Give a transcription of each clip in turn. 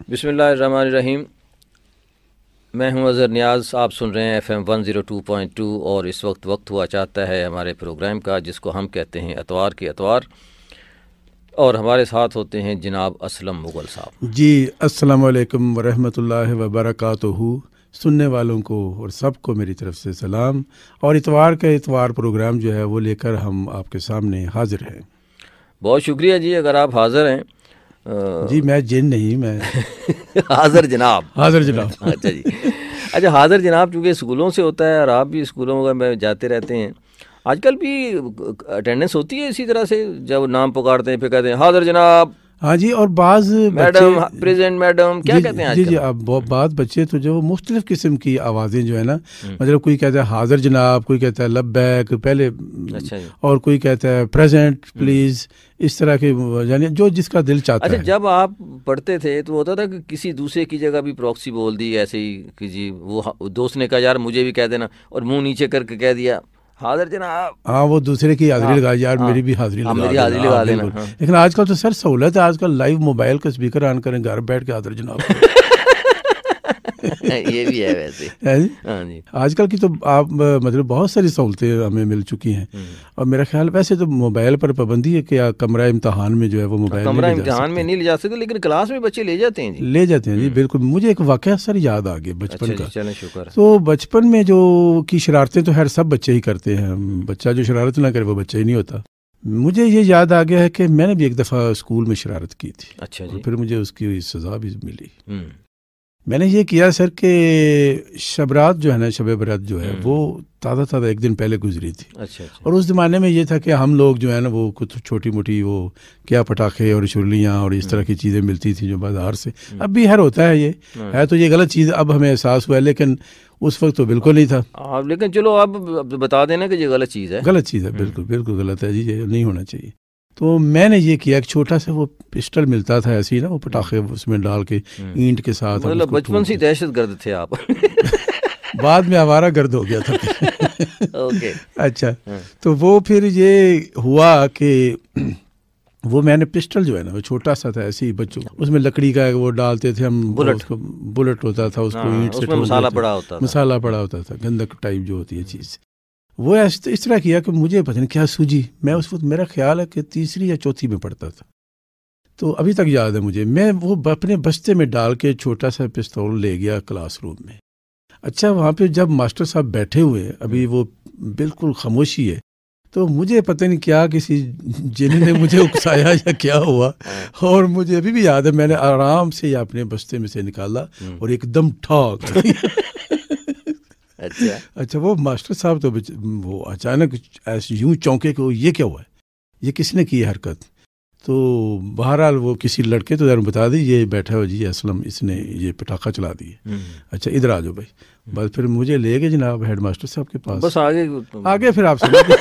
بسم اللہ الرحمن الرحیم. میں ہوں اظہر نیاز. آپ سن رہے ہیں FM 102.2 اور اس وقت ہوا چاہتا ہے ہمارے پروگرام کا جس کو ہم کہتے ہیں اتوار کے اتوار. اور ہمارے ساتھ ہوتے ہیں جناب اسلم مغل صاحب. جی السلام علیکم ورحمۃ اللہ وبرکاتہ. سننے والوں کو اور سب کو میری طرف سے سلام. اور اتوار کا اتوار پروگرام جو ہے وہ لے کر ہم آپ کے سامنے حاضر ہیں. بہت شکریہ جی. اگر آپ حاضر ہیں جی میں جن نہیں میں حاضر جناب. حاضر جناب. اچھا جی. اچھا حاضر جناب چونکہ اسکولوں سے ہوتا ہے اور آپ بھی اسکولوں میں جاتے رہتے ہیں. آج کل بھی اٹینڈنس ہوتی ہے اسی طرح سے جب نام پکارتے ہیں پھر کہتے ہیں حاضر جناب. ہاں جی. اور بعض میڈم پریزنٹ میڈم کیا کہتے ہیں. جی اب بعض بچے تو جو مختلف قسم کی آوازیں جو ہے نا مطلب کوئی کہتا ہے حاضر جناب, کوئی کہتا ہے لبیک پہلے, اور کوئی کہتا ہے پریزنٹ پلیز, اس طرح کے یعنی جو جس کا دل چاہتا ہے. اچھا جب آپ پڑھتے تھے تو ہوتا تھا کہ کسی دوسرے کی جگہ بھی پروکسی بول دی ایسے ہی کہ جی وہ دوست نے کہا یار مجھے بھی کہہ دینا اور منہ نیچے کر کے کہہ دیا حاضر جناب. ہاں وہ دوسرے کی حاضری لگا یار میری بھی حاضری لگا دینا. لیکن آج کل تو سر سہولت ہے. آج کل لائیو موبائل کا اسپیکر آن کریں گھر بیٹھ کے حاضر جناب. یہ بھی ہے ویسے. ہاں جی آج کل کی تو آپ مطلب بہت ساری سہولتیں ہمیں مل چکی ہیں. اور میرا خیال ویسے تو موبائل پر پابندی ہے کہ کمرہ امتحان میں جو ہے وہ موبائل کمرہ امتحان میں نہیں لے جا سکتے لیکن کلاس میں بچے لے جاتے ہیں. جی لے جاتے ہیں. جی بالکل. مجھے ایک واقعہ سر یاد آ گیا بچپن کا. چلیں شکر. تو بچپن میں جو کی شرارتیں تو خیر سب بچے ہی کرتے ہیں. بچہ جو شرارت نہ کرے وہ بچہ ہی نہیں ہوتا. مجھے یہ یاد آ گیا ہے کہ میں نے بھی ایک دفعہ اسکول میں شرارت کی تھی. اچھا جی. پھر مجھے اس کی سزا بھی ملی. میں نے یہ کیا سر کہ شب رات جو ہے نا, شب برات جو ہے وہ تازہ ایک دن پہلے گزری تھی. اچھا. اور اس زمانے میں یہ تھا کہ ہم لوگ جو ہے نا وہ کچھ چھوٹی موٹی وہ کیا پٹاخے اور چھریاں اور اس طرح کی چیزیں ملتی تھیں جو بازار سے. اب بھی ہر ہوتا ہے, یہ ہے تو یہ غلط چیز اب ہمیں احساس ہوا ہے لیکن اس وقت تو بالکل نہیں تھا. لیکن چلو اب بتا دینا کہ یہ غلط چیز ہے. غلط چیز ہے بالکل بالکل غلط ہے جی. یہ نہیں ہونا چاہیے. تو میں نے یہ کیا ایک چھوٹا سا وہ پسٹل ملتا تھا ایسی نا, وہ پٹاخے اس میں ڈال کے اینٹ کے ساتھ. مطلب بچپن سے دہشت گرد تھے آپ. بعد میں آوارہ گرد ہو گیا تھا. اچھا. تو وہ پھر یہ ہوا کہ وہ میں نے پسٹل جو ہے نا وہ چھوٹا سا تھا ایسے ہی بچوں, اس میں لکڑی کا وہ ڈالتے تھے ہم, بلٹ ہوتا تھا اس کو اینٹ سے مسالہ پڑا ہوتا تھا گندک ٹائپ جو ہوتی ہے چیز. وہ اس طرح کیا کہ مجھے پتہ نہیں کیا سوجی. میں اس وقت میرا خیال ہے کہ تیسری یا چوتھی میں پڑھتا تھا. تو ابھی تک یاد ہے مجھے. میں وہ اپنے بستے میں ڈال کے چھوٹا سا پستول لے گیا کلاس روم میں. اچھا وہاں پہ جب ماسٹر صاحب بیٹھے ہوئے ابھی وہ بالکل خاموشی ہے, تو مجھے پتہ نہیں کیا کسی جن نے مجھے اکسایا یا کیا ہوا, اور مجھے ابھی بھی یاد ہے میں نے آرام سے اپنے بستے میں سے نکالا اور ایک دم ٹھاک. اچھا وہ ماسٹر صاحب تو وہ اچانک ایسے یوں چونکے کہ یہ کیا ہوا ہے, یہ کس نے کی حرکت. تو بہرحال وہ کسی لڑکے تو بتا دی یہ بیٹھا ہو جی اسلم, اس نے یہ پٹاخہ چلا دی ہے. اچھا ادھر آ جاؤ بھائی. بس پھر مجھے لے گئے جناب ہیڈ ماسٹر صاحب کے پاس. بس آگے پھر آپ سے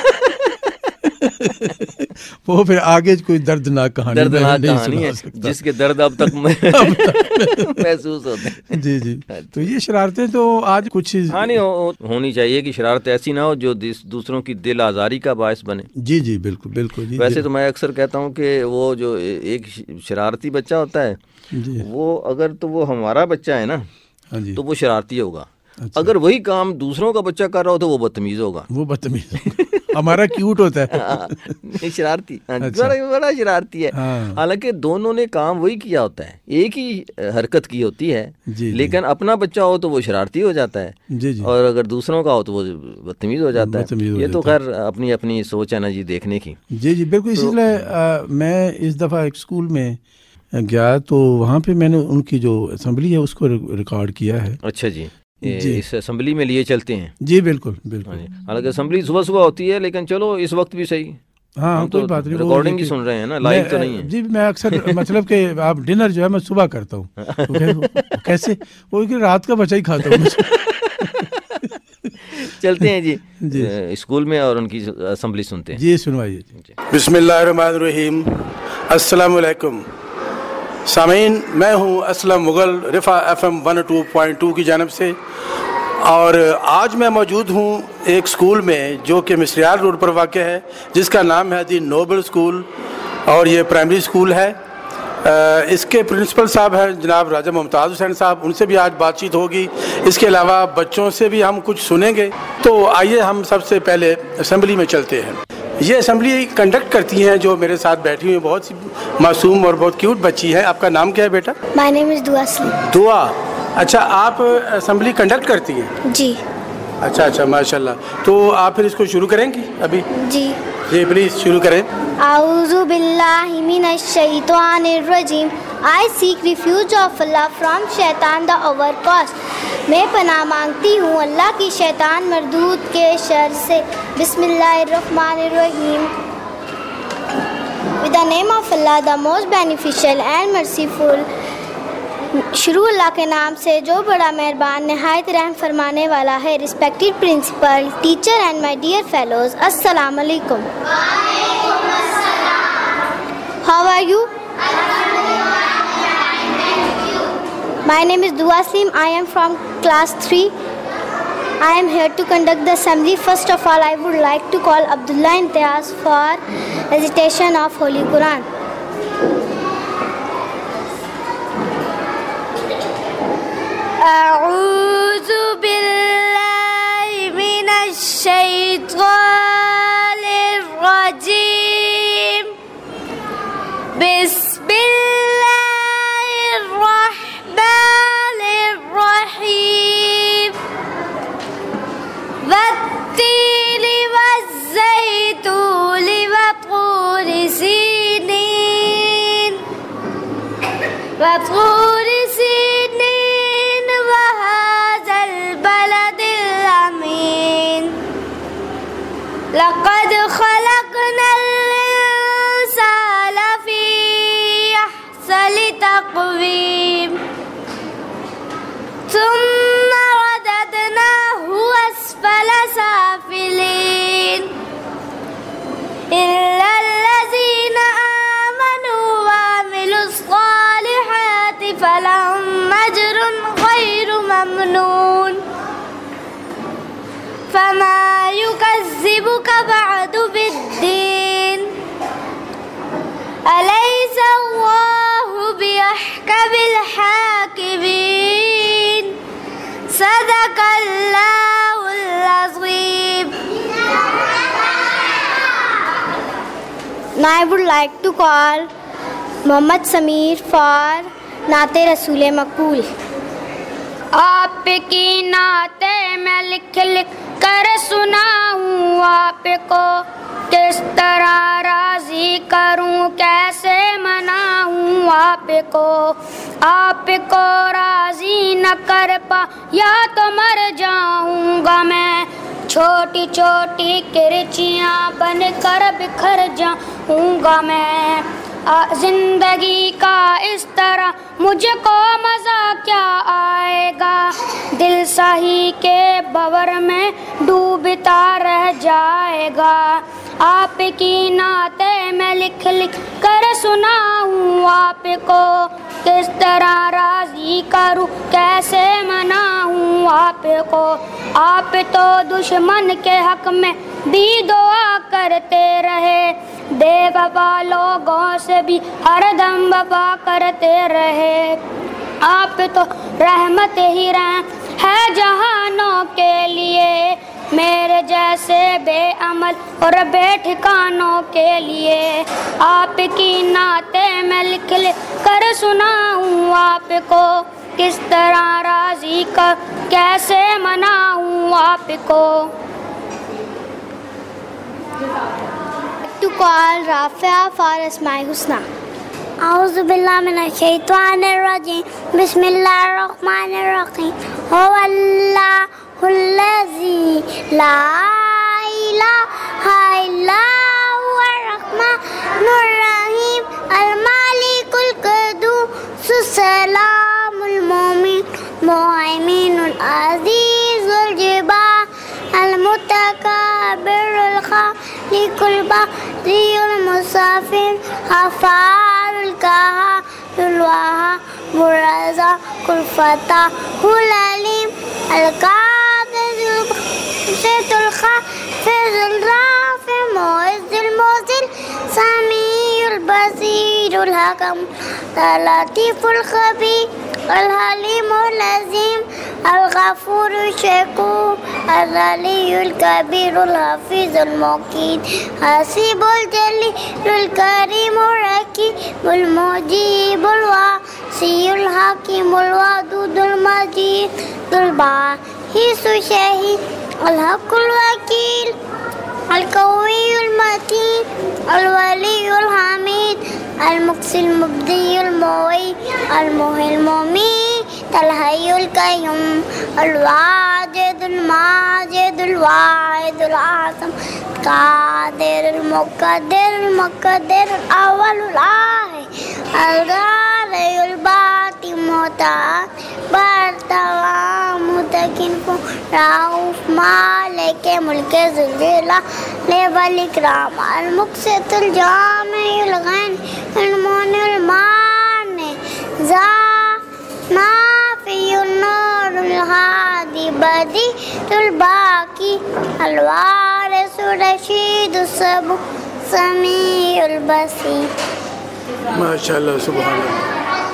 وہ پھر آگے کوئی دردناک کہانی ہے جس کے درد اب تک محسوس ہوتے ہیں. جی جی. تو یہ شرارتیں تو آج کچھ نہیں ہونی چاہیے کہ شرارت ایسی نہ ہو جو دوسروں کی دل آزاری کا باعث بنے. جی جی بالکل بالکل. ویسے تو میں اکثر کہتا ہوں کہ وہ جو ایک شرارتی بچہ ہوتا ہے وہ اگر تو وہ ہمارا بچہ ہے نا تو وہ شرارتی ہوگا. اگر وہی کام دوسروں کا بچہ کر رہا ہو تو وہ بدتمیز ہوگا. وہ بدتمیز ہمارا کیوٹ ہوتا ہے. شرارتی بڑا شرارتی ہے. حالانکہ دونوں نے کام وہی کیا ہوتا ہے, ایک ہی حرکت کی ہوتی ہے, لیکن اپنا بچہ ہو تو وہ شرارتی ہو جاتا ہے اور اگر دوسروں کا ہو تو وہ بدتمیز ہو جاتا ہے. یہ تو خیر اپنی اپنی سوچ ہے نا جی دیکھنے کی. جی جی بالکل. اسی لیے میں اس دفعہ ایک اسکول میں گیا تو وہاں پہ میں نے ان کی جو اسمبلی ہے اس کو ریکارڈ کیا ہے. اچھا جی. اس اسمبلی میں لیے چلتے ہیں. جی بالکل بالکل. حالانکہ اسمبلی صبح ہوتی ہے لیکن چلو اس وقت بھی صحیح. ہاں کوئی بات نہیں, ریکارڈنگ ہی سن رہے ہیں نا, لائیو تو نہیں ہے. جی میں اکثر مطلب کہ آپ ڈنر جو ہے میں صبح کرتا ہوں. کیسے وہ کہ رات کا بچہ ہی کھاتا ہوں. چلتے ہیں جی اسکول میں اور ان کی اسمبلی سنتے ہیں. جی سنوائیے. بسم اللہ الرحمن الرحیم. السلام علیکم سامعین, میں ہوں اسلم مغل رفا FM 102.2 کی جانب سے, اور آج میں موجود ہوں ایک اسکول میں جو کہ مصریال روڈ پر واقع ہے, جس کا نام ہے دی نوبل اسکول, اور یہ پرائمری اسکول ہے. اس کے پرنسپل صاحب ہیں جناب راجہ ممتاز حسین صاحب، ان سے بھی آج بات چیت ہوگی. اس کے علاوہ بچوں سے بھی ہم کچھ سنیں گے. تو آئیے ہم سب سے پہلے اسمبلی میں چلتے ہیں. یہ اسمبلی کنڈکٹ کرتی ہیں جو میرے ساتھ بیٹھی ہوئی بہت سی معصوم اور بہت کیوٹ بچی ہے. آپ کا نام کیا ہے بیٹا؟ مائی نیم از دعا سلیم. دعا، اچھا آپ اسمبلی کنڈکٹ کرتی ہیں؟ جی. اچھا ماشاء اللہ. تو آپ پھر اس کو شروع کریں گی ابھی؟ جی پلیز شروع کریں. اعوذ باللہ من الشیطان الرجیم. I seek refuge of Allah from شیطان the overcaused. میں پناہ مانگتی ہوں اللہ کی شیطان مردود کے شر سے. بسم اللہ الرحمن الرحیم. With the name of Allah, the most beneficial and merciful. شروع اللہ کے نام سے جو بڑا مہربان نہایت رحم فرمانے والا ہے. Respected principal, teacher and my dear fellows, السلام علیکم. How are you? My name is Dua Slim. I am from class 3. I am here to conduct the assembly. First of all, I would like to call Abdullah Imtiaz for recitation of Holy Quran. أعوذ بالله من الشيطان الرجيم. بسم الله الرحمن الرحيم. والتين والزيتون وطور سينين وطور سينين وهذا البلد الأمين. لقد خلقنا الإنسان في أحسن تقويم ثم رددناه أسفل سافلين إلا الذين آمنوا وعملوا الصالحات فلهم أجر غير ممنون. فما يكذبك بعد بالدين أليس الله بأحكم الحاكمين. صدق الله العظيم. Now I would like to call Muhammad Sameer for نعت رسول مقبول. آپ کی نعتیں میں لکھ لکھ کر سناؤں آپ کو، کس طرح راضی کروں کیسے مناؤں آپ کو. آپ کو راضی نہ کر پایا تو مر جاؤں گا میں، چھوٹی چھوٹی کرچیاں بن کر بکھر جاؤں گا میں. زندگی کا اس طرح مجھ کو مزہ کیا آئے گا، دل سہی کے بور میں ڈوبتا رہ جائے گا. آپ کی نعتیں میں لکھ لکھ کر سناؤں آپ کو، کس طرح راضی کروں کیسے مناؤں آپ کو. آپ تو دشمن کے حق میں بھی دعا کرتے رہے، بے وفا لوگوں سے بھی ہر دم وفا کرتے رہے. آپ تو رحمت ہی رحم ہے جہانوں کے لیے، میرے جیسے بے عمل اور بے ٹھکانوں کے لیے. آپ کی نعتیں میں لکھ لکھ کر سناؤں آپ کو، کس طرح راضی کر کیسے مناؤں آپ کو. To call Rafia for Asma'i Husna. أعوذ بالله من الشيطان الرجيم. بسم الله الرحمن الرحيم. هو الله الذي لا إله إلا هو الرحمن الرحيم. المالك القدوس السلام المؤمن المهيمن العزيز الجبار المتكبر الخالق البارئ المصور غفار القهار الوهاب الرزاق الفتاح العليم القابض الباسط الخافض الرافع المعز المذل سميع البصير الحكم اللطيف الخبير الحليم العظيم الغفور الشكور العلي الكبير الحفيظ المقيت حسيب الجليل الكريم الرقيب المجيب الواسع الحكيم الودود المجيد الباعث الشهيد الحق الوكيل القوي المتين الولي الحميد المقسي المبدي المعيد المحيي المميت الحي القيوم الواجد الماجد الواحد الأعظم القادر المقدر الأول الآخر الغالي الباطن متعال برتوى متكن رؤوف مالك ملك ذو الجلال والإكرام المقسط الجامع الغني المغني المانع نافع النور الهادي بديع الباقي الوارث الرشيد الصبور السميع البصير. ما شاء الله سبحان الله.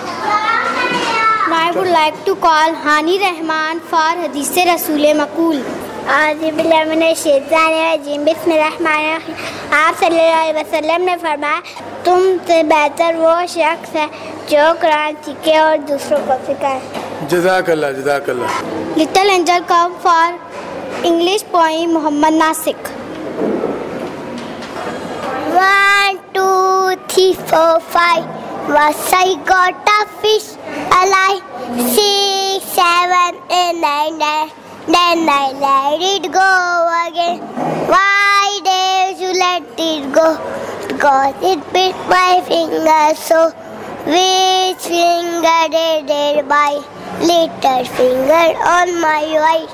I would like to call Hani Rahman for Hadith Rasool Maqul. آج باللہ من الشیطان الرجیم بسم اللہ الرحمن الرحیم. آپ صلی اللہ علیہ وسلم نے فرمایا تم سے بہتر وہ شخص ہے جو قرآن سیکھے اور دوسروں کو سکھائے. جزاک اللہ جزاک اللہ. Little Angel come for English poem Muhammad Nashik. 1 2 3 4 5 Was I got a fish alive 6 7 8 9 10. Then I let it go again. Why did you let it go? Because it bit my finger so. Which finger did it bite? Little finger on my right.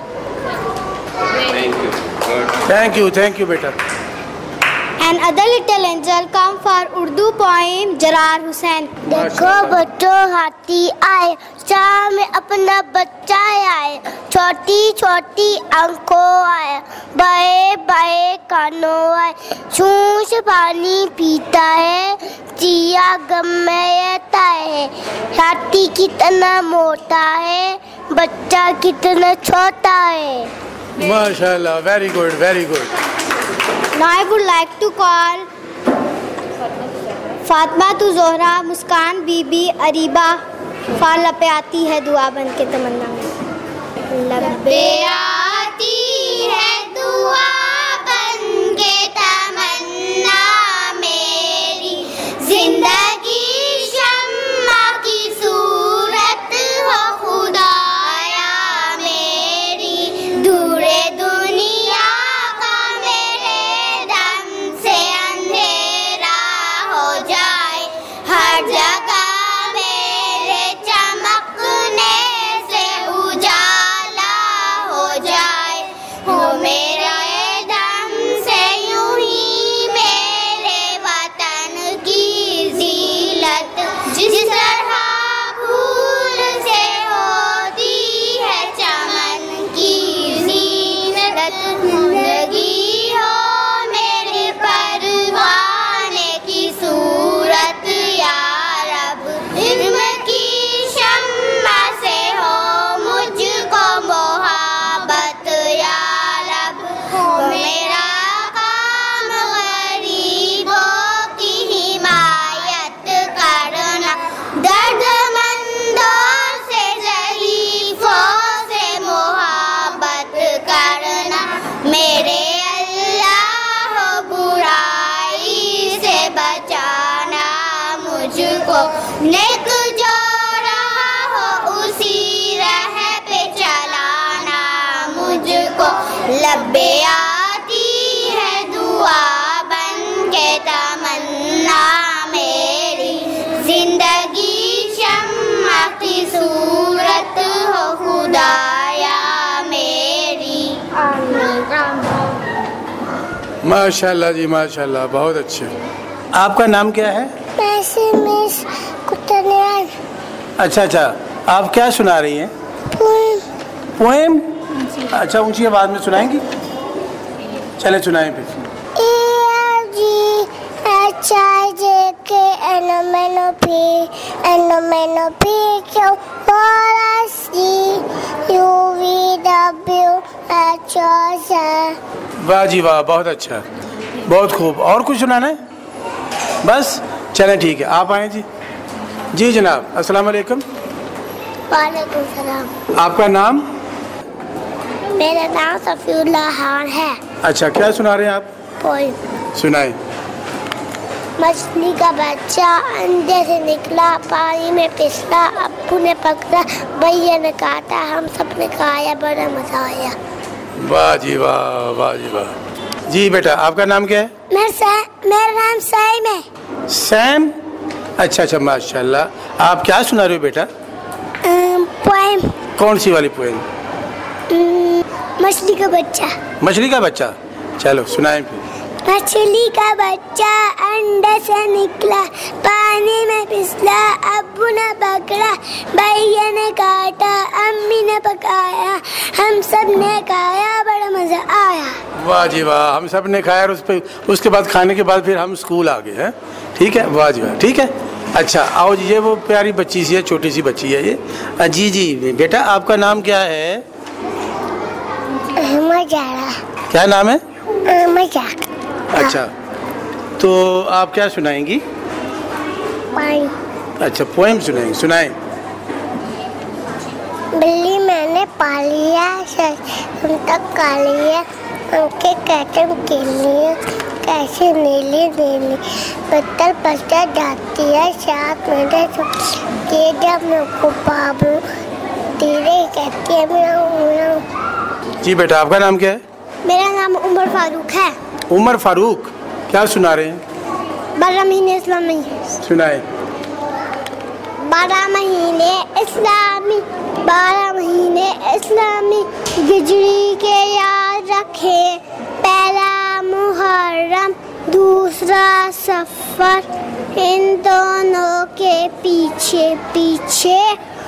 Thank you beta. And other little angel come for Urdu poem Jarar Hussain. دیکھو بچوں ہاتھی آئے چاہ میں اپنا بچہ آئے چھوٹی چھوٹی آنکھوں آئے بڑے بڑے کانوں آئے چونچ پانی پیتا ہے چیا غم میں رہتا ہے ہاتھی کتنا موٹا ہے بچہ کتنا چھوٹا ہے. ماشاءاللہ very good. Now I would like to call Fatima تو زہرا مسکان بی بی اریبہ فال پہ آتی ہے دعا بن کے تمنا میں. لبے آتی ہے دعا بن کے تمنا میری زندگی شمع کی صورت ہو خدایا میری دور دنیا کا میرے دم سے اندھیرا ہو جائے ہر جگہ میرے چمکنے سے اجالا ہو جائے ہو میرا دم سے یوں ہی میرے وطن کی زینت جس طرح پھول سے ہوتی ہے چمن کی زینت زندگی ہو میرے پروانے کی صورت یا رب علم کی شمع سے ہو مجھ کو محبت یا رب ہو میرا کام غریبوں کی حمایت کرنا درد مندوں سے ضعیفوں سے محبت کرنا میرے اللہ ہو برائی سے بچانا مجھ کو نیک جو رہا ہو اسی راہ پہ چلانا مجھ کو لبے آتی ہے دعا بن کے تمنا میری زندگی شمع کی صورت ہو خدایا میری. ماشاءاللہ جی ماشاءاللہ بہت اچھے. آپ کا نام کیا ہے؟ پیسے مس کتنیان. اچھا آپ کیا سنا رہی ہیں؟ پوئم. اچھا اونچی آواز میں سنائیں گی؟ چلے سنائیں پھر. جی اچھا جی واہ جی واہ، بہت اچھا، بہت خوب. اور کچھ سنانا ہے؟ بس چلیں ٹھیک ہے، آپ آئیں جی. جی جناب، السلام علیکم. وعلیکم السلام. آپ کا نام؟ میرا نام صفی اللہ خان ہے. اچھا، کیا سنا رہے ہیں آپ؟ پوئم. سنائیں. مچھلی کا بچہ انڈے سے نکلا، پانی میں پھسلا، ابو نے پکڑا، بھیا نے کاٹا، ہم سب نے کھایا، بڑا مزہ آیا. واہ جی واہ، واہ جی واہ. جی بیٹا، آپ کا نام کیا ہے؟ میرا نام سیم ہے. سیم؟ اچھا اچھا، ماشاء اللہ. آپ کیا سنا رہے ہو بیٹا؟ پوئم. کون سی والی پوئم؟ مچھلی کا بچہ. مچھلی کا بچہ، چلو سنائیں پھر. مچھلی کا بچہ انڈے سے نکلا، پانی میں پھسلا، ابو نے پکڑا، بھیا نے کاٹا، امی نے پکایا، ہم سب نے کھایا، بڑا مزہ آیا. واہ جی واہ، ہم سب نے کھایا اور اس کے بعد کھانے کے بعد پھر ہم اسکول آ گئے ہیں. ٹھیک ہے، واہ جی واہ، ٹھیک ہے. اچھا آؤ جی، یہ وہ پیاری بچی سی ہے، چھوٹی سی بچی ہے یہ. جی جی بیٹا، آپ کا نام کیا ہے؟ مجارہ. کیا نام ہے؟ مجاق. اچھا، تو آپ کیا سنائیں گی؟ پوئم. اچھا، پوئم سنائیں گی، سنائیں. بلی میں نے پالیا، ہم تک کھا لیا، ان کے کیٹم کے لیے کیسے نیلی نیلی پتھر پسر جاتی ہے، ساتھ میرے کے جب میں کو پابلو تیرے کہتی ہے میاؤں. جی بیٹا، آپ کا نام کیا ہے؟ میرا نام عمر فاروق ہے. عمر فاروق، کیا سنا رہے ہیں؟ 12 مہینے اسلامی. سنائیں. 12 مہینے اسلامی، 12 مہینے اسلامی، ہجری کے یاد رکھے، پہلا محرم، دوسرا صفر، ان دونوں کے پیچھے پیچھے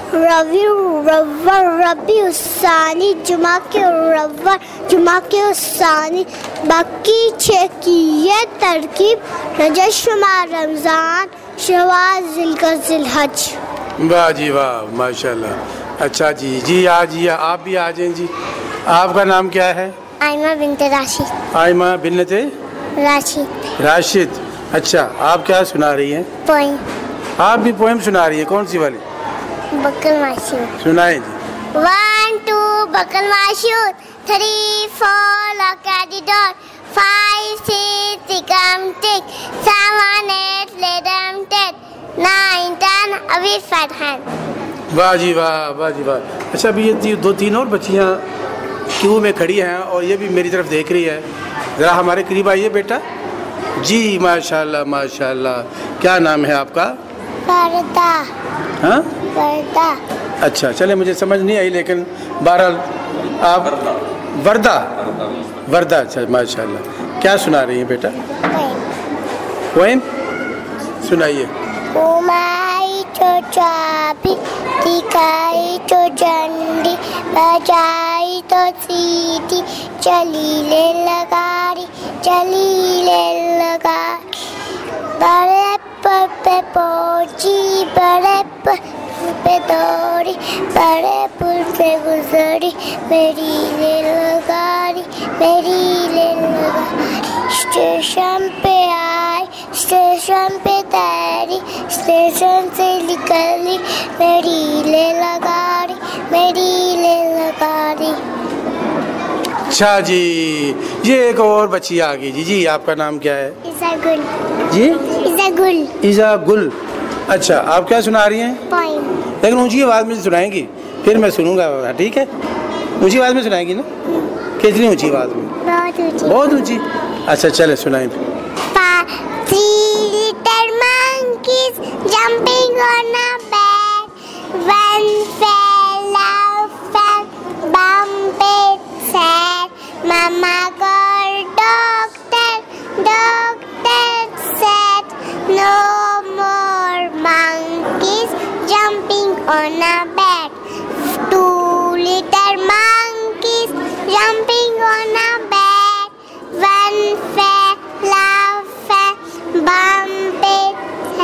ربیع الثانی، جمعہ کے رور، جمعہ کے الثانی، باقی 6 کی یہ ترکیب، رجب شمار رمضان، شوال ذوالقعدہ ذوالحج. واہ جی واہ، ماشاء اللہ. اچھا جی جی، آپ بھی آ جائیں جی. آپ کا نام کیا ہے؟ آئمہ بنت راشد. آئمہ بنت راشد. راشد. اچھا، آپ کیا سنا رہی ہیں؟ پوئم. آپ بھی پوئم سنا رہی ہیں، کون سی والی؟ بکل ماشور. سنائیں جی. 1 2 بکل ماشور، 3 4 lock at the door، 5 6 tick tick، 7 8 let them take، 9 10 ابھی فتح. واہ جی واہ، واہ جی واہ. اچھا، ابھی یہ 2-3 اور بچیاں کیوں میں کھڑی ہیں اور یہ بھی میری طرف دیکھ رہی ہے. ذرا ہمارے قریب آئیے بیٹا. جی ماشاء اللہ ماشاء اللہ. کیا نام ہے آپ کا؟ وردہ. ہاں، وردہ. اچھا، چلے مجھے سمجھ نہیں آئی، لیکن بہرحال آپ وردہ. وردہ، اچھا ماشاء اللہ. کیا سنا رہی ہیں بیٹا؟ پوئم سنائیے. گھمائی تو چابی، دکھائی تو جھنڈی، بجائی تو سیٹی، چلی لے لگاری، چلی لے لگاری، بڑے پر پہ پہنچی، بڑے پر پہ دوڑی، بڑے پل سے گزری، میری لے لگاری، میری لے لگاری، اسٹیشن پہ آئی، اسٹیشن پہ تیری، اسٹیشن سے نکلی، میری لے لگاری، میری لے لگاری. اچھا جی، یہ ایک اور بچی آ گئی. جی آپ کا نام کیا ہے؟ ایزا گل. جی ایزا گل. ایزا گل. اچھا، آپ کیا سنا رہی ہیں؟ پوئم. لیکن اونچی آواز میں سنائیں گی، پھر میں سنوں گا. ٹھیک ہے، اونچی آواز میں سنائیں گی نا؟ کتنی اونچی آواز میں؟ بہت اونچی. بہت اونچی. اچھا چلے سنائیں. 3 little monkeys jumping on a bed, one fell off and bumped its head. Mama called doctor, doctor said no more monkeys jumping on a bed. 2 little monkeys jumping on a bed, one fell off and bumped its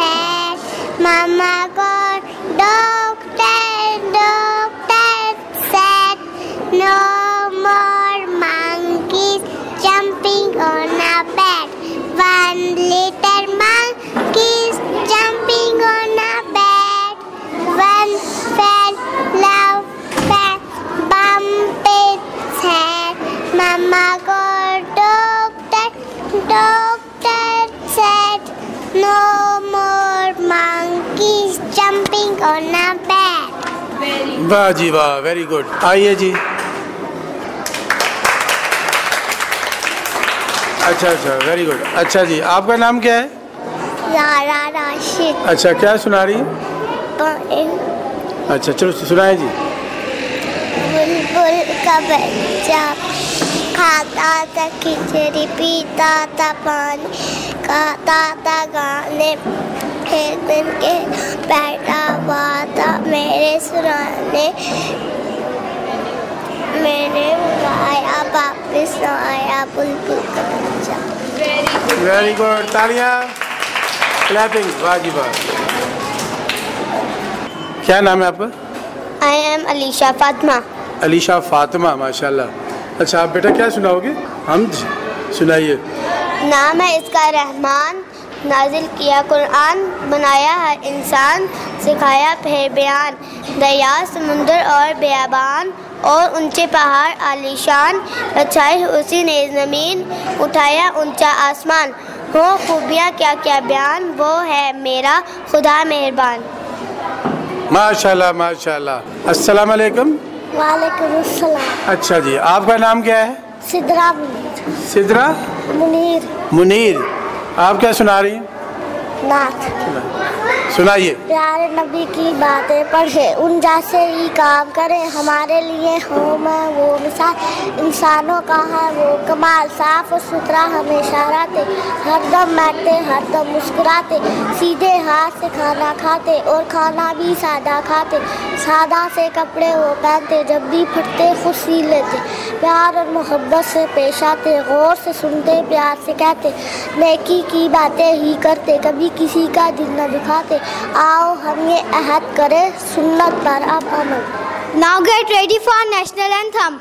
Mama got doctor said no more monkeys jumping on a bed. 1 little monkeys jumping on a bed. One fell off and bumped its head. Mama got doctor said no more monkeys jumping on a bed. واہ جی واہ, very good. آئیے جی. اچھا very good. اچھا جی, آپ کا نام کیا ہے؟ زارا راشد. اچھا, کیا سنا رہی ہیں؟ اچھا چلو سنائیں جی. بلبل کا بچہ کھاتا تھا کھچڑی, پیتا تھا پانی, گاتا تھا گانے, پھر دن کے بیٹھا ہوا تھا میرے سرانے. میں نے بلایا واپس آیا بلبل کا بچہ. ویری گڈ, تالیاں, کلیپنگ. واہ جی واہ. کیا نام ہے آپ کا؟ I am Alisha Fatima. علیشہ فاطمہ, ماشاء اللہ. اچھا, آپ بیٹا کیا سناؤ گے؟ ہم سنائیے. نام ہے اس کا رحمان, نازل کیا قرآن, بنایا ہر انسان, سکھایا پھر بیان. دریا سمندر اور بیابان اور اونچے پہاڑ عالیشان, رچائی اسی نے زمین, اٹھایا اونچا آسمان. ہو خوبیاں کیا کیا بیان, وہ ہے میرا خدا مہربان. ماشاء اللہ ماشاء اللہ. السلام علیکم. وعلیکم السلام. اچھا جی, آپ کا نام کیا ہے؟ سدرا منیر. منیر, آپ کیا سنا رہی ہیں؟ نعت. سنائیے. پیارے نبی کی باتیں پڑھے, ان جیسے ہی کام کرے, ہمارے لیے ہوں میں وہ مثال, انسانوں کا ہے وہ کمال. صاف و ستھرا ہمیشہ رہتے, ہر دم بیٹھتے ہر دم مسکراتے, سیدھے ہاتھ سے کھانا کھاتے اور کھانا بھی سادہ کھاتے. سادہ سے کپڑے وہ پہنتے, جب بھی پھٹتے خود سی لیتے. پیار اور محبت سے پیش آتے, غور سے سنتے پیار سے کہتے, نیکی کی باتیں ہی کرتے, کبھی کسی کا دل نہ دکھاتے. آؤ ہم یہ عہد کریں سنت پر اب عمل. Now get ready for national anthem.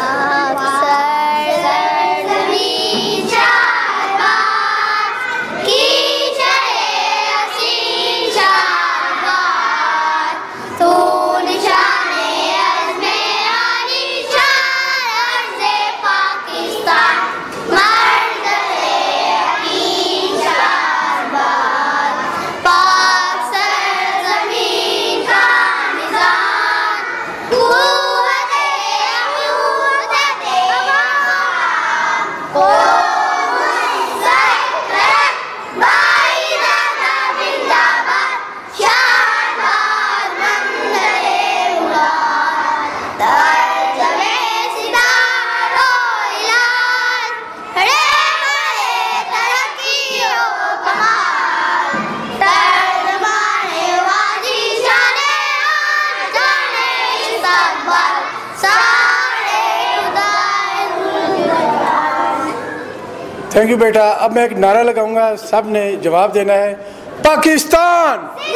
Thank you بیٹا. اب میں ایک نعرہ لگاؤں گا, سب نے جواب دینا ہے. پاکستان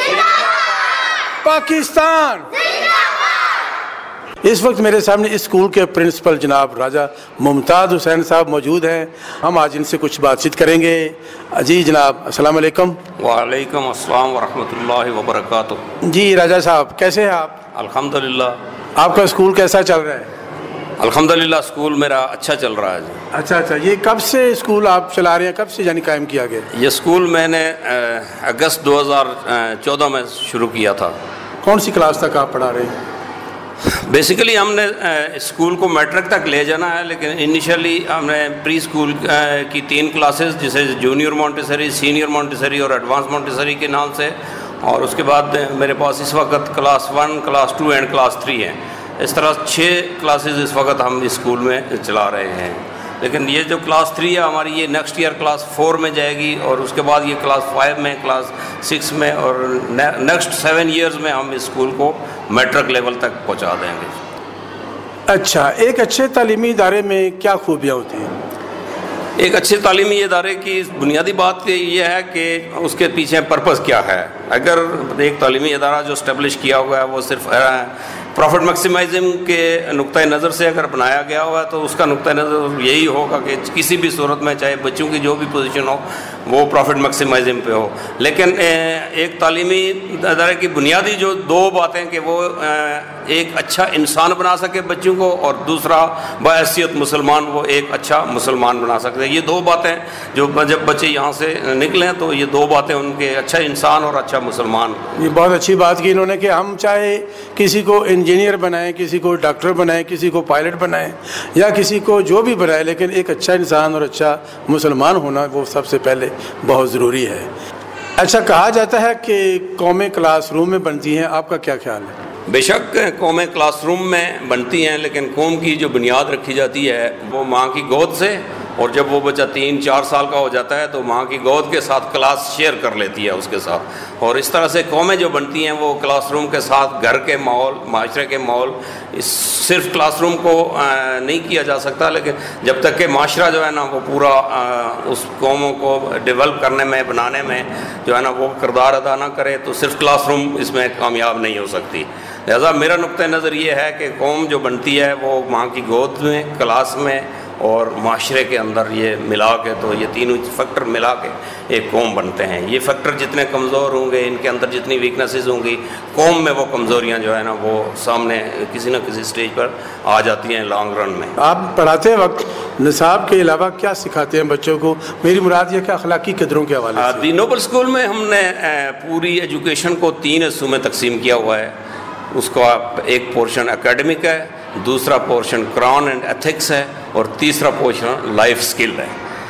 پاکستان. اس وقت میرے سامنے اسکول کے پرنسپل جناب راجہ ممتاز حسین صاحب موجود ہیں. ہم آج ان سے کچھ بات چیت کریں گے. جی جناب, السلام علیکم. وعلیکم السلام ورحمۃ اللہ وبرکاتہ. جی راجہ صاحب, کیسے ہیں آپ؟ الحمدللہ. آپ کا اسکول کیسا چل رہا ہے؟ الحمدللہ اسکول میرا اچھا چل رہا ہے. اچھا, یہ کب سے اسکول آپ چلا رہے ہیں, کب سے یعنی قائم کیا گیا؟ یہ اسکول میں نے اگست 2014 میں شروع کیا تھا. کون سی کلاس تک آپ پڑھا رہے ہیں؟ بیسیکلی ہم نے اسکول کو میٹرک تک لے جانا ہے, لیکن انیشلی ہم نے پری اسکول کی 3 کلاسز, جسے جونیئر مونٹیسری, سینئر مونٹیسری اور ایڈوانس مونٹیسری کے نام سے, اور اس کے بعد میرے پاس اس وقت کلاس 1, کلاس 2 اینڈ کلاس 3 ہیں. اس طرح 6 کلاسز اس وقت ہم اسکول میں چلا رہے ہیں. لیکن یہ جو کلاس 3 ہے ہماری, یہ نیکسٹ ایئر کلاس 4 میں جائے گی, اور اس کے بعد یہ کلاس 5 میں, کلاس 6 میں, اور نیکسٹ 7 ایئرز میں ہم اسکول کو میٹرک لیول تک پہنچا دیں گے. اچھا, ایک اچھے تعلیمی ادارے میں کیا خوبیاں ہوتی ہیں؟ ایک اچھے تعلیمی ادارے کی بنیادی بات یہ ہے کہ اس کے پیچھے پرپس کیا ہے. اگر ایک تعلیمی ادارہ جو اسٹیبلش کیا ہوا ہے وہ صرف پروفٹ میکسیمائزم کے نقطۂ نظر سے اگر بنایا گیا ہوا ہے تو اس کا نقطۂ نظر یہی ہوگا کہ کسی بھی صورت میں چاہے بچوں کی جو بھی پوزیشن ہو وہ پروفٹ میکسیمائزم پہ ہو. لیکن ایک تعلیمی ادارے کی بنیادی جو دو باتیں کہ وہ ایک اچھا انسان بنا سکے بچوں کو, اور دوسرا بحیثیت مسلمان وہ ایک اچھا مسلمان بنا سکتے ہیں. یہ دو باتیں جو جب بچے یہاں سے نکلیں تو یہ دو باتیں ان کے اچھا انسان اور اچھا مسلمان. یہ بہت اچھی بات کی انہوں نے کہ ہم چاہے کسی کو انجینئر بنائیں, کسی کو ڈاکٹر بنائیں, کسی کو پائلٹ بنائیں یا کسی کو جو بھی بنائیں, لیکن ایک اچھا انسان اور اچھا مسلمان ہونا وہ سب سے پہلے بہت ضروری ہے. اچھا, کہا جاتا ہے کہ قومیں کلاس روم میں بنتی ہیں, آپ کا کیا خیال ہے؟ بے شک قومیں کلاس روم میں بنتی ہیں, لیکن قوم کی جو بنیاد رکھی جاتی ہے وہ ماں کی گود سے, اور جب وہ بچہ 3-4 سال کا ہو جاتا ہے تو ماں کی گود کے ساتھ کلاس شیئر کر لیتی ہے اس کے ساتھ. اور اس طرح سے قومیں جو بنتی ہیں وہ کلاس روم کے ساتھ گھر کے ماحول, معاشرے کے ماحول, صرف کلاس روم کو نہیں کیا جا سکتا, لیکن جب تک کہ معاشرہ جو ہے نا وہ پورا اس قوموں کو ڈیولپ کرنے میں, بنانے میں جو ہے نا وہ کردار ادا نہ کرے تو صرف کلاس روم اس میں کامیاب نہیں ہو سکتی. لہذا میرا نقطۂ نظر یہ ہے کہ قوم جو بنتی ہے وہ ماں کی گود میں, کلاس میں اور معاشرے کے اندر, یہ ملا کے تو یہ تینوں فیکٹر ملا کے ایک قوم بنتے ہیں. یہ فیکٹر جتنے کمزور ہوں گے, ان کے اندر جتنی ویکنیسز ہوں گی, قوم میں وہ کمزوریاں جو ہے نا وہ سامنے کسی نہ کسی سٹیج پر آ جاتی ہیں لانگ رن میں. آپ پڑھاتے وقت نصاب کے علاوہ کیا سکھاتے ہیں بچوں کو؟ میری مراد یہ کہ اخلاقی قدروں کے حوالے سے. دی نوبل اسکول میں ہم نے پوری ایجوکیشن کو 3 حصوں میں تقسیم کیا ہوا ہے. اس کا ایک پورشن اکیڈمک ہے, دوسرا پورشن قرآن اینڈ ایتھکس ہے, اور تیسرا پورشن لائف سکل ہے.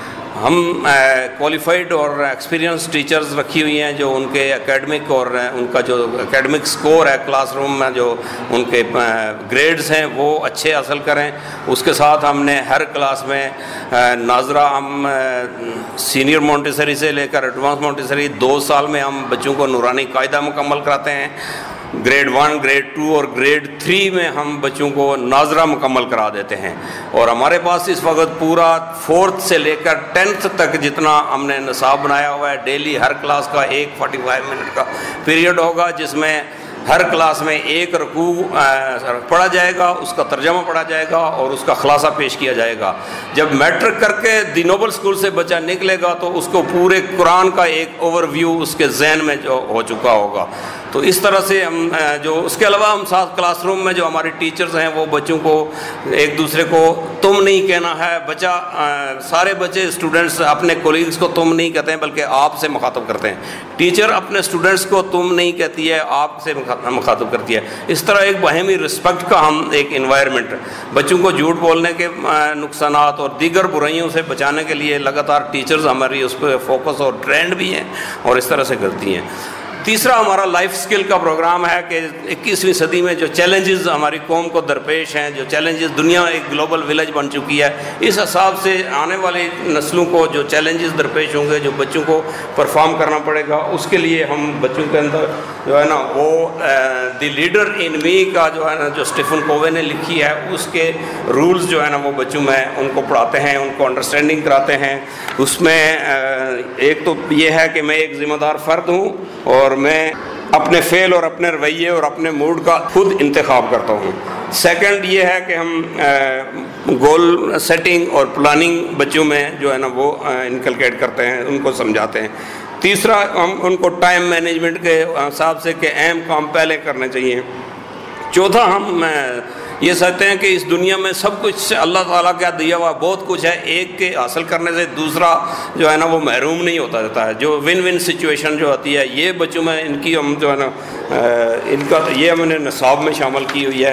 ہم کوالیفائڈ اور ایکسپیرینس ٹیچرز رکھی ہوئی ہیں جو ان کے اکیڈمک اور ان کا جو اکیڈمک سکور ہے کلاس روم میں, جو ان کے گریڈز ہیں وہ اچھے حاصل کریں. اس کے ساتھ ہم نے ہر کلاس میں ناظرہ, ہم سینئر مونٹیسری سے لے کر ایڈوانس مونٹیسری 2 سال میں ہم بچوں کو نورانی قاعدہ مکمل کراتے ہیں. گریڈ 1, گریڈ 2 اور گریڈ 3 میں ہم بچوں کو ناظرہ مکمل کرا دیتے ہیں. اور ہمارے پاس اس وقت پورا 4th سے لے کر 10th تک جتنا ہم نے نصاب بنایا ہوا ہے, ڈیلی ہر کلاس کا 45 منٹ کا پیریڈ ہوگا, جس میں ہر کلاس میں 1 رکوع پڑھا جائے گا, اس کا ترجمہ پڑھا جائے گا اور اس کا خلاصہ پیش کیا جائے گا. جب میٹرک کر کے دی نوبل اسکول سے بچہ نکلے گا تو اس کو پورے قرآن کا ایک اوور ویو اس کے ذہن میں جو ہو چکا ہوگا. تو اس طرح سے ہم جو اس کے علاوہ ہم ساتھ کلاس روم میں جو ہمارے ٹیچرز ہیں وہ بچوں کو ایک دوسرے کو تم نہیں کہنا ہے. بچہ سارے بچے اسٹوڈنٹس اپنے کولیگز کو تم نہیں کہتے ہیں بلکہ آپ سے مخاطب کرتے ہیں. ٹیچر اپنے اسٹوڈنٹس کو تم نہیں کہتی ہے, آپ سے مخاطب کرتی ہے. اس طرح ایک باہمی رسپیکٹ کا ہم ایک انوائرمنٹ, بچوں کو جھوٹ بولنے کے نقصانات اور دیگر برائیوں سے بچانے کے لیے لگاتار ٹیچرز ہماری اس پہ فوکس اور ٹرینڈ بھی ہیں اور اس طرح سے کرتی ہیں. تیسرا ہمارا لائف سکل کا پروگرام ہے کہ 21ویں صدی میں جو چیلنجز ہماری قوم کو درپیش ہیں, جو چیلنجز, دنیا ایک گلوبل ولیج بن چکی ہے, اس حساب سے آنے والی نسلوں کو جو چیلنجز درپیش ہوں گے, جو بچوں کو پرفارم کرنا پڑے گا, اس کے لیے ہم بچوں کے اندر جو ہے نا وہ دی لیڈر ان می کا جو ہے نا جو اسٹیفن کووے نے لکھی ہے, اس کے رولز جو ہے نا وہ بچوں میں ان کو پڑھاتے ہیں, ان کو انڈرسٹینڈنگ کراتے ہیں. اس میں ایک تو یہ ہے کہ میں ایک ذمہ دار فرد ہوں اور میں اپنے فعل اور اپنے رویے اور اپنے موڈ کا خود انتخاب کرتا ہوں. سیکنڈ یہ ہے کہ ہم گول سیٹنگ اور پلاننگ بچوں میں جو ہے نا وہ انکلکیٹ کرتے ہیں, ان کو سمجھاتے ہیں. تیسرا ہم ان کو ٹائم مینجمنٹ کے حساب سے کہ اہم کام پہلے کرنے چاہیے. چوتھا ہم یہ سمجھتے ہیں کہ اس دنیا میں سب کچھ اللہ تعالیٰ کا دیا ہوا بہت کچھ ہے, ایک کے حاصل کرنے سے دوسرا جو ہے نا وہ محروم نہیں ہوتا جاتا ہے. جو ون ون سچویشن جو ہوتی ہے یہ بچوں میں ان کی ہم جو ہے نا ان کا یہ ہم نے نصاب میں شامل کی ہوئی ہے.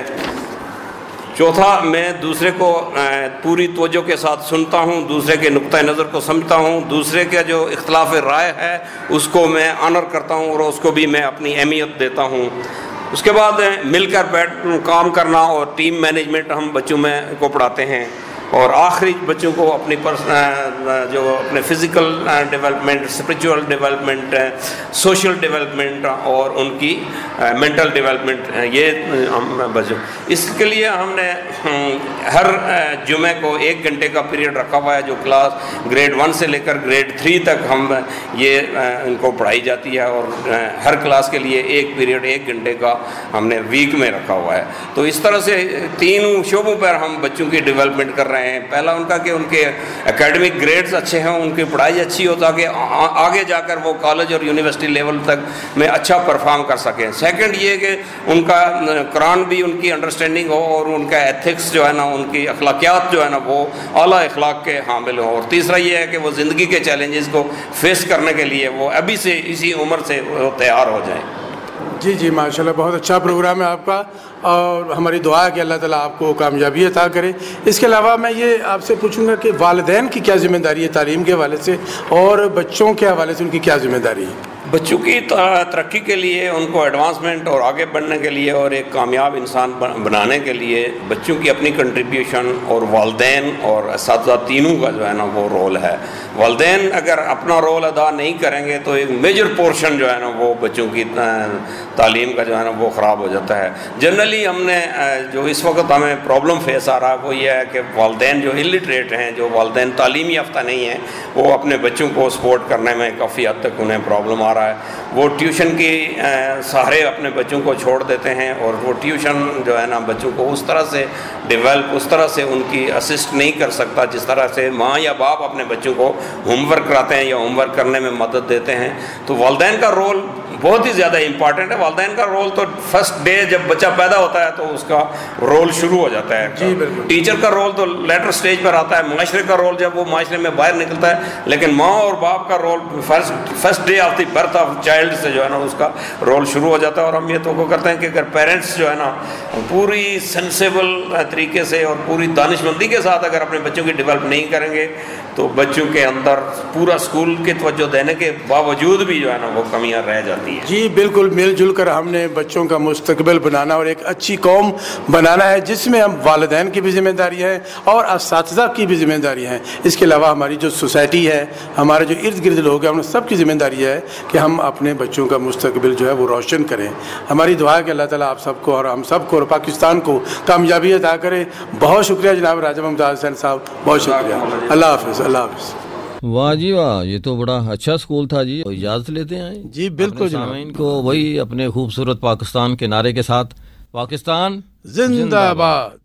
چوتھا, میں دوسرے کو پوری توجہ کے ساتھ سنتا ہوں, دوسرے کے نقطۂ نظر کو سمجھتا ہوں, دوسرے کا جو اختلاف رائے ہے اس کو میں آنر کرتا ہوں اور اس کو بھی میں اپنی اہمیت دیتا ہوں. اس کے بعد مل کر بیٹھ کام کرنا اور ٹیم مینجمنٹ ہم بچوں میں کو پڑھاتے ہیں. اور آخری بچوں کو اپنی جو اپنے physical development, spiritual development, social development اور ان کی مینٹل ڈیولپمنٹ، یہ ہم بچوں اس کے لیے ہم نے ہر جمعے کو 1 گھنٹے کا پیریڈ رکھا ہوا ہے، جو کلاس گریڈ 1 سے لے کر گریڈ 3 تک ہم یہ ان کو پڑھائی جاتی ہے، اور ہر کلاس کے لیے 1 پیریڈ 1 گھنٹے کا ہم نے ویک میں رکھا ہوا ہے۔ تو اس طرح سے 3 شعبوں پر ہم بچوں کی ڈیولپمنٹ کر رہے ہیں۔ پہلا ان کا کہ ان کے اکیڈمک گریڈز اچھے ہیں، ان کی پڑھائی اچھی ہو تاکہ آگے جا کر وہ کالج اور یونیورسٹی لیول تک میں اچھا پرفارم کر سکیں۔ سیکنڈ یہ کہ ان کا قرآن بھی ان کی انڈرسٹینڈنگ ہو، اور ان کا ایتھکس جو ہے نا، ان کی اخلاقیات جو ہے نا، وہ اعلیٰ اخلاق کے حامل ہوں۔ اور تیسرا یہ ہے کہ وہ زندگی کے چیلنجز کو فیس کرنے کے لیے وہ ابھی سے اسی عمر سے وہ تیار ہو جائیں۔ جی جی ماشاءاللہ، بہت اچھا پروگرام ہے آپ کا، اور ہماری دعا ہے کہ اللہ تعالیٰ آپ کو کامیابی عطا کرے۔ اس کے علاوہ میں یہ آپ سے پوچھوں گا کہ والدین کی کیا ذمہ داری ہے تعلیم کے حوالے سے، اور بچوں کے حوالے سے ان کی کیا ذمہ داری ہے؟ بچوں کی ترقی کے لیے، ان کو ایڈوانسمنٹ اور آگے بڑھنے کے لیے اور ایک کامیاب انسان بنانے کے لیے بچوں کی اپنی کنٹریبیوشن اور والدین اور اساتذہ تینوں کا جو ہے نا وہ رول ہے۔ والدین اگر اپنا رول ادا نہیں کریں گے تو ایک میجر پورشن جو ہے نا وہ بچوں کی تعلیم کا جو ہے نا وہ خراب ہو جاتا ہے۔ جنرلی ہم نے جو اس وقت ہمیں پرابلم فیس آ رہا ہے وہ یہ ہے کہ والدین جو الٹریٹ ہیں، جو والدین تعلیم یافتہ نہیں ہیں، وہ اپنے بچوں کو سپورٹ کرنے میں کافی حد تک انہیں پرابلم آ رہا ہے۔ وہ ٹیوشن کی سہارے اپنے بچوں کو چھوڑ دیتے ہیں، اور وہ ٹیوشن جو ہے نا بچوں کو اس طرح سے ڈیولپ، اس طرح سے ان کی اسسٹ نہیں کر سکتا جس طرح سے ماں یا باپ اپنے بچوں کو ہوم ورک کراتے ہیں یا ہوم ورک کرنے میں مدد دیتے ہیں۔ تو والدین کا رول بہت ہی زیادہ امپارٹنٹ ہے۔ والدین کا رول تو فرسٹ ڈے جب بچہ پیدا ہوتا ہے تو اس کا رول شروع ہو جاتا ہے۔ جی بالکل۔ ٹیچر کا رول تو لیٹر سٹیج پر آتا ہے، معاشرے کا رول جب وہ معاشرے میں باہر نکلتا ہے، لیکن ماں اور باپ کا role first day of the birth of child سے جو ہے نا اس کا رول شروع ہو جاتا ہے۔ اور ہم یہ توقع کرتے ہیں کہ اگر پیرنٹس جو ہے نا پوری سینسیبل طریقے سے اور پوری دانشمندی کے ساتھ اگر اپنے بچوں کی ڈیولپ نہیں کریں گے تو بچوں کے اندر پورا اسکول کی توجہ دینے کے باوجود بھی جو ہے نا وہ کمیاں رہ جاتی ہیں۔ جی بالکل، مل جل کر ہم نے بچوں کا مستقبل بنانا اور ایک اچھی قوم بنانا ہے، جس میں ہم والدین کی بھی ذمہ داری ہے اور اساتذہ کی بھی ذمہ داری ہے۔ اس کے علاوہ ہماری جو سوسائٹی ہے، ہمارے جو ارد گرد لوگ ہیں، ہم سب کی ذمہ داری ہے کہ ہم اپنے بچوں کا مستقبل جو ہے وہ روشن کریں۔ ہماری دعا ہے کہ اللہ تعالیٰ آپ سب کو اور ہم سب کو اور پاکستان کو کامیابی عطا کرے۔ بہت شکریہ جناب راجہ ممتاز حسین صاحب، بہت شکریہ۔ اللہ حافظ، اللہ حافظ۔ واہ جی واہ، یہ تو بڑا اچھا اسکول تھا جی۔ اجازت لیتے ہیں جی بالکل جناب، سامعین کو وہی اپنے خوبصورت پاکستان کے نعرے کے ساتھ، پاکستان زندہ باد۔